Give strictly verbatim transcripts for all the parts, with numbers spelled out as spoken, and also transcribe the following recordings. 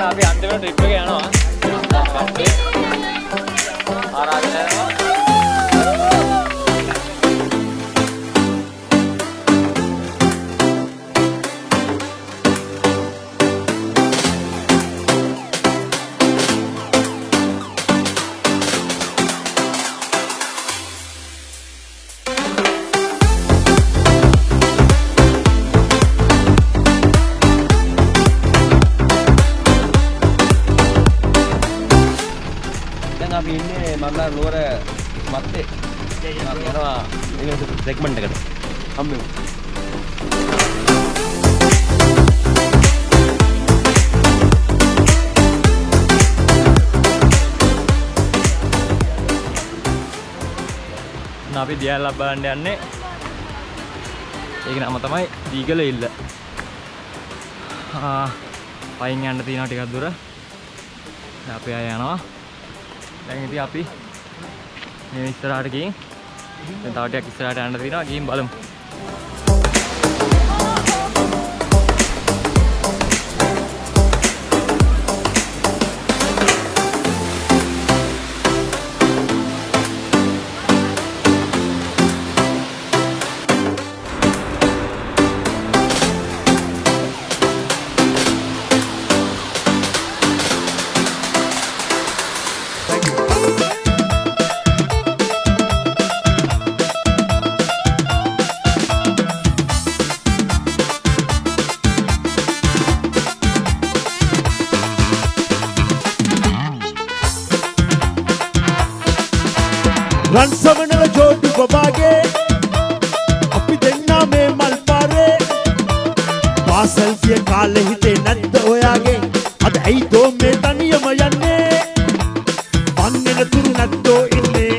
අපි අන්තිමට ට්‍රිප් එක යනවා. ආරාධනා කරනවා. අපි ඉන්නේ මන්දාරම් නුවර මැත්තේ. අපි යනවා ඊළඟ සෙග්මන්ට් එකට. හම්බෙමු. අපි දියල් ලබ බලන්න යන්නේ. ඒක නම තමයි දීගල ඉල්ල. ආ පයින් යන්න තියෙනවා ටිකක් දුර. අපි ආය යනවා. දැන් ඉතින් අපි මේ ඉස්සරහට ගිහින් දැන් තව ටිකක් ඉස්සරහට යන්න තියෙනවා. ගිහින් බලමු. රන් සමනල ජෝඩු බබාගේ අපි දෙන්නා මේ මල් පාරේ පාසල් ගිය කාලේ හිතේ නැද්ද ඔයාගේ අද ඇයි දෝ මේ තනියම යන්නේ පන්නේන තුරු නැද්දෝ ඉන්නේ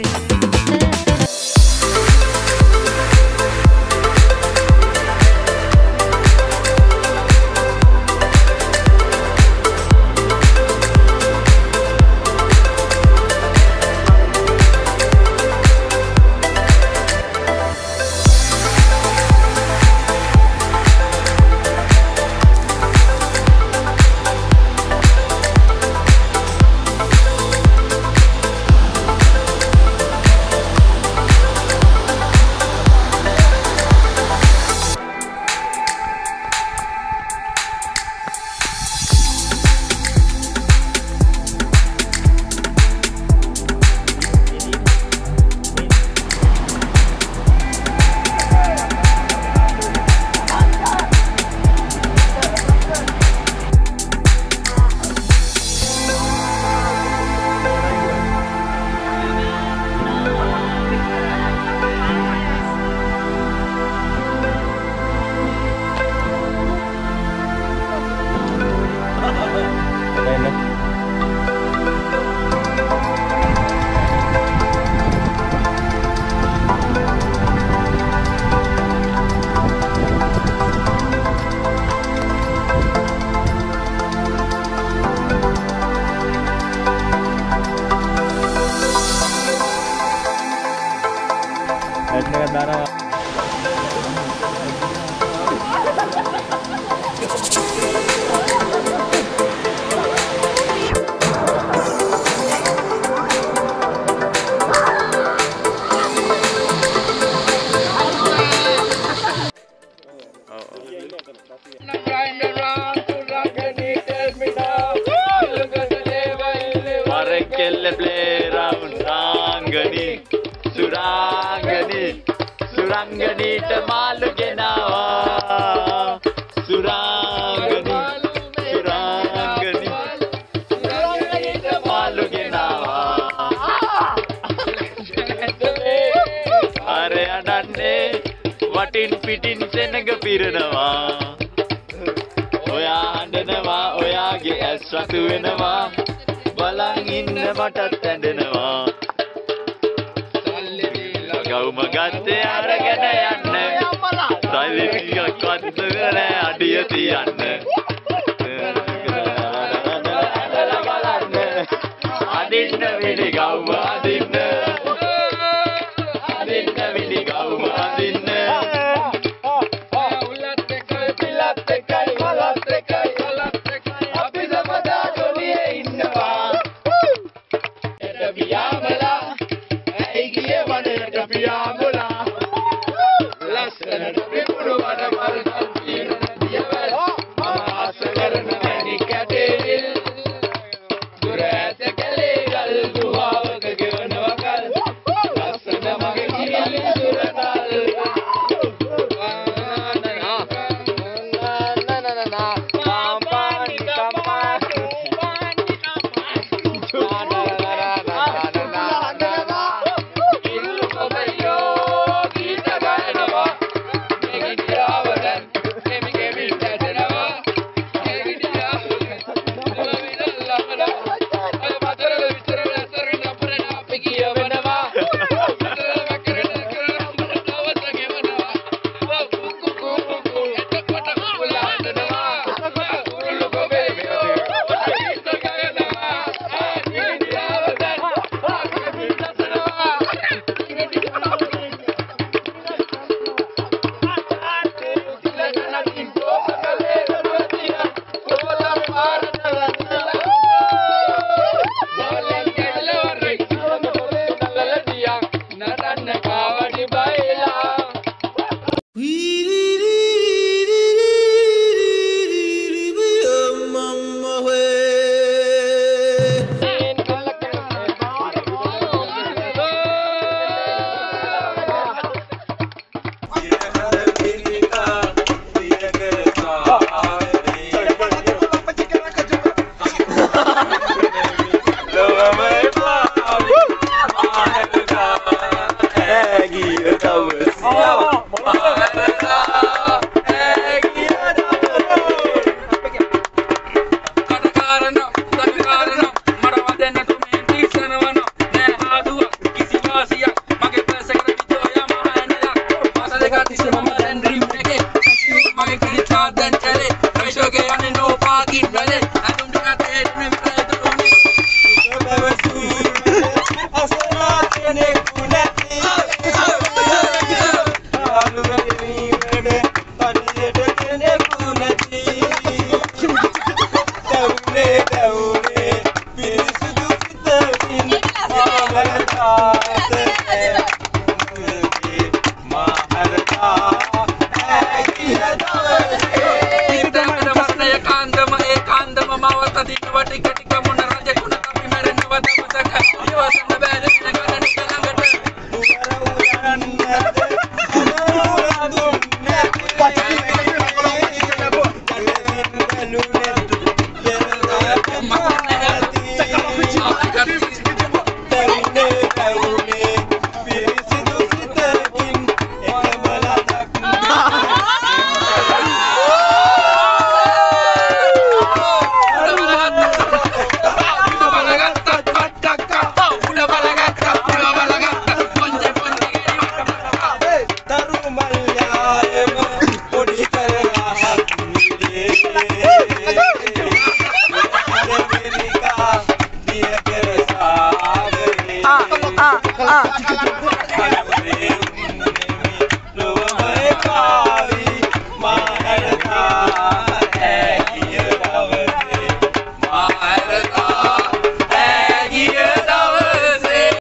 Happy Ramadan. සාදන් කලේ විශ්වගේ යන්නේ no parking වලේ අඳුම් ටිකත් හේතුනේ විතරයි අසනා කෙනෙක් නැති ආලුවේ වීමේ පරියට කෙනෙක් නැති දවුනේ දවුනේ පිරිසුදු පිටින් ආලතාත මහරතා ඇකිය දවසේ ඉදමන වස්නය කාන්දම ඒ කාන්දම මවත දිනව ටිකට